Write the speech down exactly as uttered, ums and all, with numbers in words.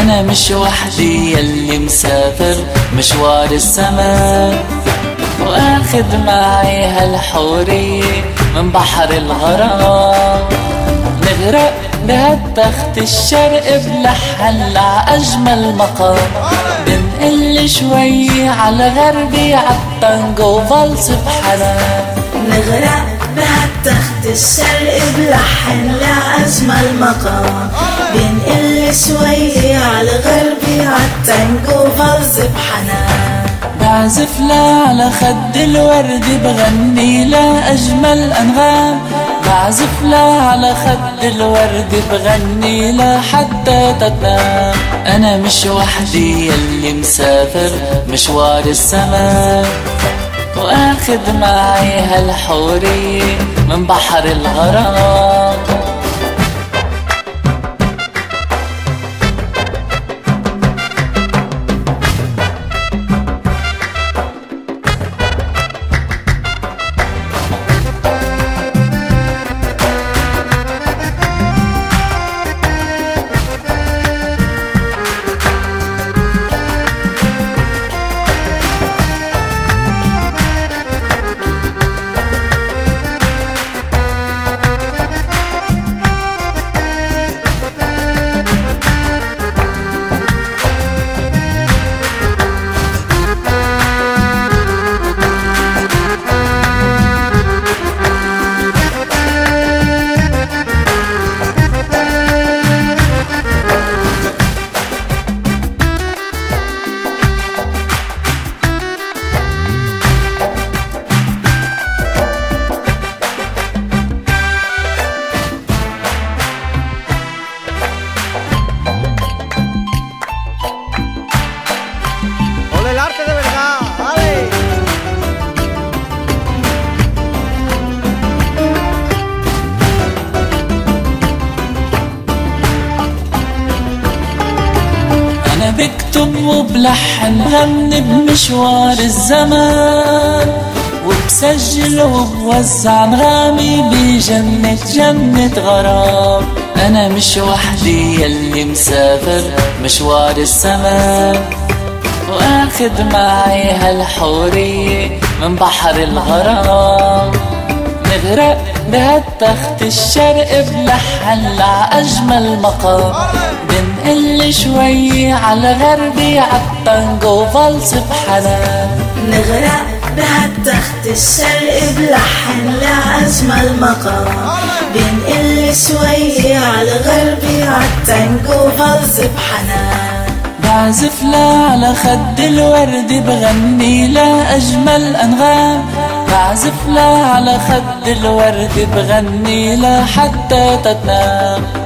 أنا مش وحدي يلي مسافر مشوار السما، وآخد معي هالحورية من بحر الغرام. نغرق بهالتخت الشرق بلحن لأجمل مقام، بنقل شوي على غربي عالتانجو فالس بحنان. نغرق بهالتخت الشرق بلحن لأجمل مقام، بنقل شوي على غربي عالتانجو فالس بحنان. بعزف لا على خد الورد بغني لا أجمل أنغام، بعزف لا على خد الورد بغني لا حتى تتنام. أنا مش وحدي يلي مسافر مشوار السما، وآخد معي هالحورية من بحر الغرام. El arte de verdad, ¡vale! أنا بكتب وبلحن غني بمشوار الزمان، وبسجل وبوزع أنغامي بجنة جنة غرام. أنا مش وحدي يلي مسافر مشوار السما، وآخد معي هالحورية من بحر الغرام. نغرق بهالتخت الشرق بلحن لأجمل مقام، بنقل شوي على غربي عالتانجو فالس بحنان. نغرق بهالتخت الشرق بلحن لأجمل مقام، بنقل شوي على غربي عالتانجو فالس بحنان. بعزف لا على خد الورد بغني لا أجمل أنغام، بعزف لا على خد الورد بغني لا حتى تتنام.